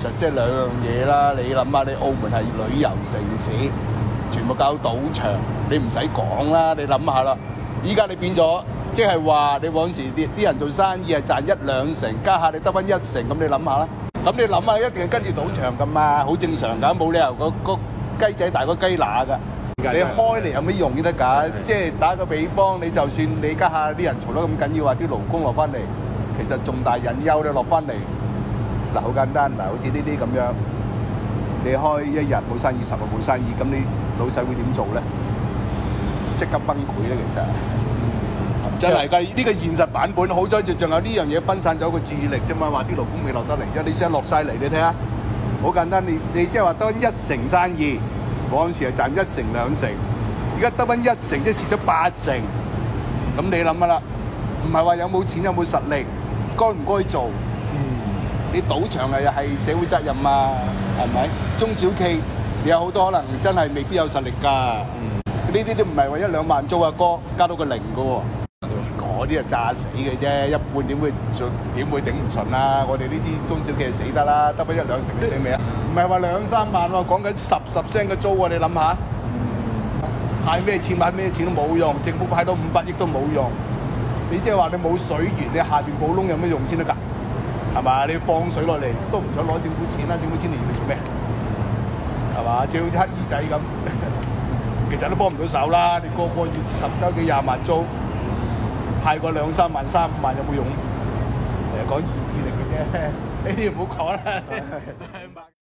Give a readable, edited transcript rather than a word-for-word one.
實即係兩樣嘢啦。你諗下，你澳門係旅遊城市，全部搞賭場，你唔使講啦。你諗下啦，依家你變咗，即係話你往時啲人做生意係賺1、2成，家下你得翻1成，咁你諗下啦。咁你諗下，一定係跟住賭場噶嘛，好正常㗎，冇理由個雞仔大過雞乸㗎。你開嚟有咩用先得㗎？即係打個比方，你就算你家下啲人嘈得咁緊要，話啲勞工落翻嚟，其實重大隱憂咧落翻嚟。嗱，好簡單，嗱，好似呢啲咁樣，你開一日冇生意，10日冇生意，咁你老細會點做咧？即刻崩潰咧，其實。真係㗎，呢個現實版本，好彩仲有呢樣嘢分散咗個注意力啫嘛，話啲勞工未落得嚟啫，你先落晒嚟，你睇下，好簡單，你即係話得1成生意，嗰陣時係賺1成2成，而家得翻1成，即係蝕咗8成，咁你諗下啦，唔係話有冇錢有冇實力，該唔該做？你賭場係社會責任啊，係咪？中小企你有好多可能真係未必有實力㗎，呢啲都唔係話1、2萬租啊哥加到個0㗎喎。嗰啲係炸死嘅啫，一半點會頂唔順啊？我哋呢啲中小企係死得啦，得翻1、2成你死未啊？唔係話2、3萬喎，講緊10% 嘅租喎，你諗下，派咩錢買咩錢都冇用，政府派到500億都冇用。你即係話你冇水源，你下邊補窿有咩用先得㗎？係嘛？你放水落嚟都唔想攞政府錢啦，政府錢嚟做咩？係嘛？最好似乞兒仔咁，其實都幫唔到手啦。你個月10幾20萬租。派過2、3萬、3、5萬有冇用？講意志力嘅啫，呢啲唔好講啦。